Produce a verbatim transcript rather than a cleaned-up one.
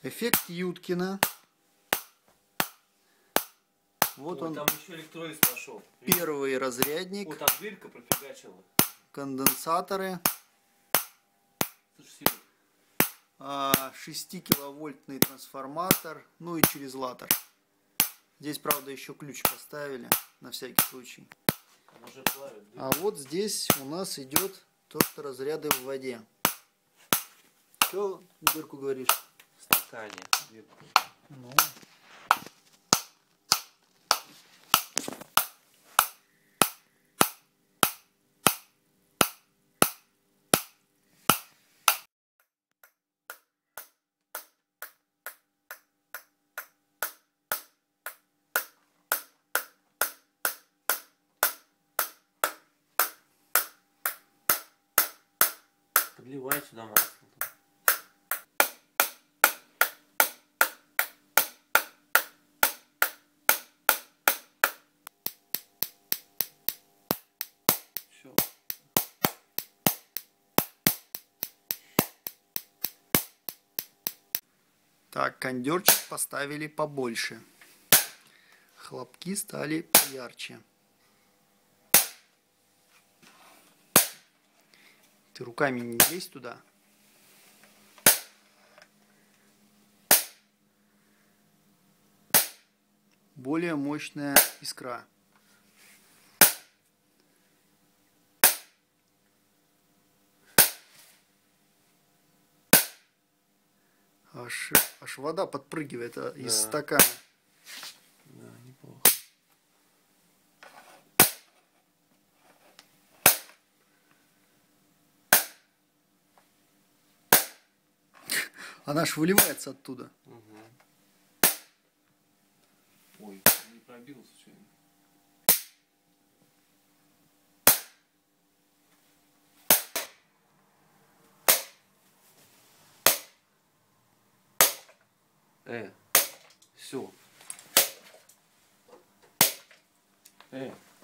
Эффект Юткина. Вот Ой, он. Там еще электролиз пошел. Первый разрядник. Вот там дверька профигачила. Конденсаторы. Слушай, шестикиловольтный трансформатор. Ну и через латер. Здесь, правда, еще ключ поставили. На всякий случай. уже плавит, да? А вот здесь у нас идет то, что разряды в воде. Что дырку говоришь? В стакане дырку. Ну. Подливай сюда масло. Все. Так, кондерчик поставили побольше. Хлопки стали поярче. Ты руками не лезь туда. Более мощная искра. Аж, аж вода подпрыгивает да. из стакана. Да, неплохо. Она аж выливается оттуда. Угу. Ой, не пробил случайно. Э, все. Э.